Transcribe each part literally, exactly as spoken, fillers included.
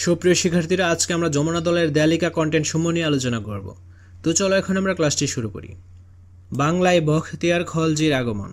সুপ্রিয় শিক্ষার্থীরা, আজকে আমরা যমুনা দলের দেয়ালিকা কন্টেন্ট সমূহ নিয়ে আলোচনা করব। তো চলো এখন আমরা ক্লাসটি শুরু করি। বাংলায় বখতিয়ার খলজির আগমন।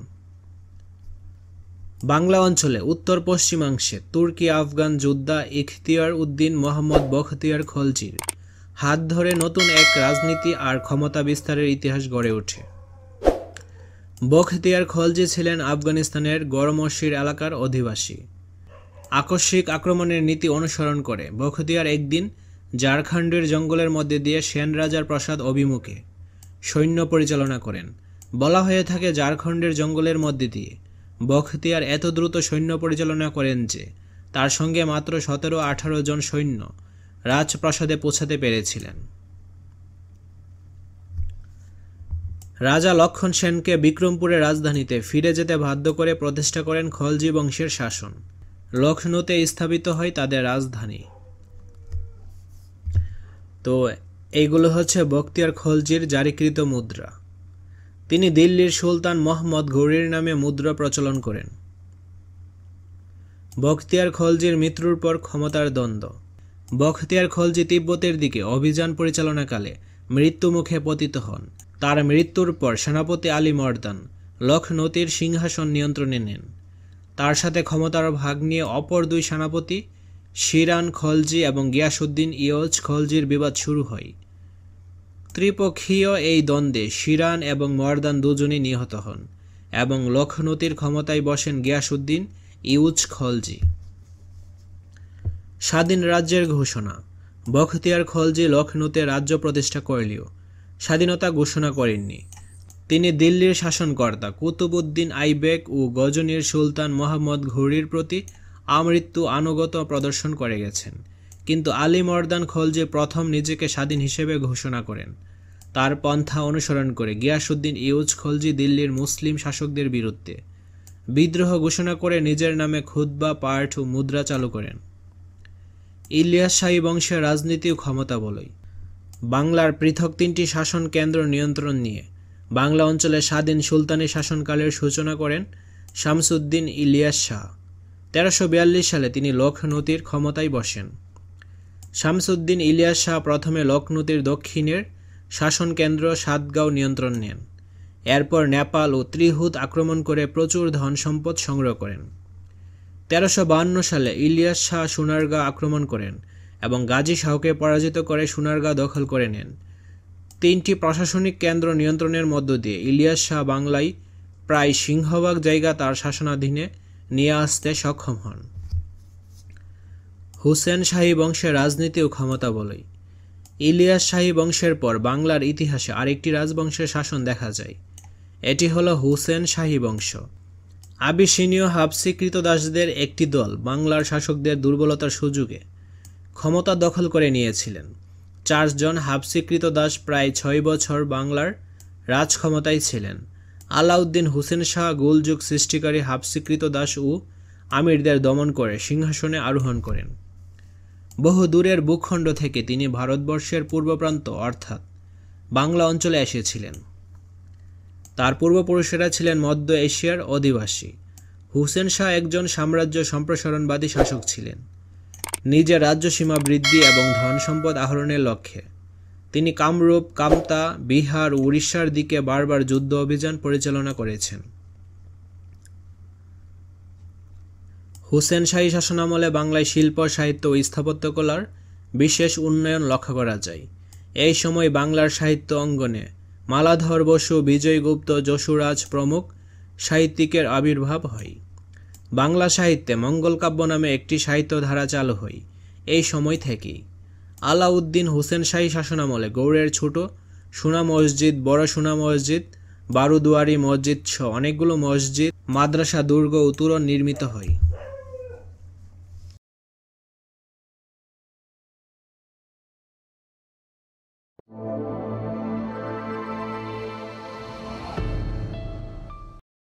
বাংলা অঞ্চলে উত্তর পশ্চিমাংশে তুর্কি আফগান যোদ্ধা ইখতিয়ার উদ্দিন মোহাম্মদ বখতিয়ার খলজির হাত ধরে নতুন এক রাজনীতি আর ক্ষমতা বিস্তারের ইতিহাস গড়ে ওঠে। বখতিয়ার খলজি ছিলেন আফগানিস্তানের গড়মসির এলাকার অধিবাসী। আকস্মিক আক্রমণের নীতি অনুসরণ করে বখতিয়ার একদিন ঝাড়খণ্ডের জঙ্গলের মধ্যে দিয়ে সেন রাজার প্রাসাদ অভিমুখে সৈন্য পরিচালনা করেন। বলা হয়ে থাকে, ঝাড়খণ্ডের জঙ্গলের মধ্যে দিয়ে বখতিয়ার এত দ্রুত সৈন্য পরিচালনা করেন যে তার সঙ্গে মাত্র সতেরো আঠারো জন সৈন্য রাজপ্রাসাদে পৌঁছাতে পেরেছিলেন। রাজা লক্ষণ সেনকে বিক্রমপুরের রাজধানীতে ফিরে যেতে বাধ্য করে প্রতিষ্ঠা করেন খলজি বংশের শাসন। লখনৌতে স্থাপিত হয় তাদের রাজধানী। তো এইগুলো হচ্ছে বখতিয়ার খলজির জারিকৃত মুদ্রা। তিনি দিল্লির সুলতান মোহাম্মদ ঘুরির নামে মুদ্রা প্রচলন করেন। বখতিয়ার খলজির মৃত্যুর পর ক্ষমতার দ্বন্দ্ব। বখতিয়ার খলজি তিব্বতের দিকে অভিযান পরিচালনাকালে মৃত্যুমুখে পতিত হন। তার মৃত্যুর পর সেনাপতি আলী মর্দান লখনৌতির সিংহাসন নিয়ন্ত্রণে নেন। তার সাথে ক্ষমতার ভাগ নিয়ে অপর দুই সেনাপতি শিরান খলজি এবং গিয়াসউদ্দিন ইয়জ খলজির বিবাদ শুরু হয়। ত্রিপক্ষীয় এই দ্বন্দ্বে শিরান এবং মর্দান দুজনই নিহত হন এবং লখনৌতির ক্ষমতায় বসেন গিয়াসউদ্দিন ইউজ খলজি। স্বাধীন রাজ্যের ঘোষণা। বখতিয়ার খলজি লখনৌতে রাজ্য প্রতিষ্ঠা করলেও স্বাধীনতা ঘোষণা করেননি। তিনি দিল্লির শাসনকর্তা কুতুবউদ্দিন আইবেক ও গজনির সুলতান মোহাম্মদ ঘুরির প্রতি আমৃত্যু আনুগত্য প্রদর্শন করে গেছেন। কিন্তু আলী মর্দান খলজি প্রথম নিজেকে স্বাধীন হিসেবে ঘোষণা করেন। তার পন্থা অনুসরণ করে গিয়াসউদ্দিন ইউজ খলজি দিল্লির মুসলিম শাসকদের বিরুদ্ধে বিদ্রোহ ঘোষণা করে নিজের নামে খুতবা, পাঠ ও মুদ্রা চালু করেন। ইলিয়াস শাহী বংশের রাজনীতি ও ক্ষমতা বলয়। বাংলার পৃথক তিনটি শাসন কেন্দ্র নিয়ন্ত্রণ নিয়ে বাংলা অঞ্চলে স্বাধীন সুলতানি শাসনকালের সূচনা করেন শামসুদ্দিন ইলিয়াস শাহ। তেরোশো বিয়াল্লিশ সালে তিনি লখনৌতির ক্ষমতায় বসেন। শামসুদ্দিন ইলিয়াস শাহ প্রথমে লখনৌতির দক্ষিণের শাসন কেন্দ্র সাতগাঁও নিয়ন্ত্রণ নেন। এরপর নেপাল ও ত্রিহুত আক্রমণ করে প্রচুর ধন সম্পদ সংগ্রহ করেন। তেরোশো বাহান্ন সালে ইলিয়াস শাহ সোনারগাঁ আক্রমণ করেন এবং গাজী শাহকে পরাজিত করে সোনারগাঁ দখল করে নেন। তিনটি প্রশাসনিক কেন্দ্র নিয়ন্ত্রণের মধ্য দিয়ে ইলিয়াস শাহ বাংলায় প্রায় সিংহভাগ জায়গা তার শাসনাধীনে নিয়ে আসতে সক্ষম হন। হুসেন শাহী বংশের রাজনীতি ও ক্ষমতা বলয়। ইলিয়াস শাহী বংশের পর বাংলার ইতিহাসে আরেকটি রাজবংশের শাসন দেখা যায়। এটি হলো হুসেন শাহী বংশ। আবিসিনীয় হাবসি কৃতদাসদের একটি দল বাংলার শাসকদের দুর্বলতার সুযোগে ক্ষমতা দখল করে নিয়েছিলেন। চারজন হাবসি কৃতদাস প্রায় ছয় বছর বাংলার রাজ ক্ষমতায় ছিলেন। আলাউদ্দিন হুসেন শাহ গোলযুগ সৃষ্টিকারী হাবসি কৃতদাস ও আমিরদের দমন করে সিংহাসনে আরোহণ করেন। বহু দূরের ভূখণ্ড থেকে তিনি ভারতবর্ষের পূর্ব প্রান্ত অর্থাৎ বাংলা অঞ্চলে এসেছিলেন। তার পূর্বপুরুষেরা ছিলেন মধ্য এশিয়ার অধিবাসী। হুসেন শাহ একজন সাম্রাজ্য সম্প্রসারণবাদী শাসক ছিলেন। নিজের রাজ্য সীমা বৃদ্ধি এবং ধন সম্পদ আহরণের লক্ষ্যে তিনি কামরূপ, কামতা, বিহার ও উড়িষ্যার দিকে বারবার যুদ্ধ অভিযান পরিচালনা করেছেন। হুসেন শাহী শাসনামলে বাংলায় শিল্প, সাহিত্য ও স্থাপত্যকলার বিশেষ উন্নয়ন লক্ষ্য করা যায়। এই সময় বাংলার সাহিত্য অঙ্গনে মালাধর বসু, বিজয়গুপ্ত, যশুরাজ প্রমুখ সাহিত্যিকের আবির্ভাব হয়। বাংলা সাহিত্যে মঙ্গলকাব্য নামে একটি সাহিত্যধারা চালু হয় এই সময় থেকেই। আলাউদ্দিন হুসেন শাহী শাসনামলে গৌড়ের ছোট সোনা মসজিদ, বড় সোনা মসজিদ, বারুদুয়ারি মসজিদ সহ অনেকগুলো মসজিদ, মাদ্রাসা, দুর্গ ও তোরণ নির্মিত হয়।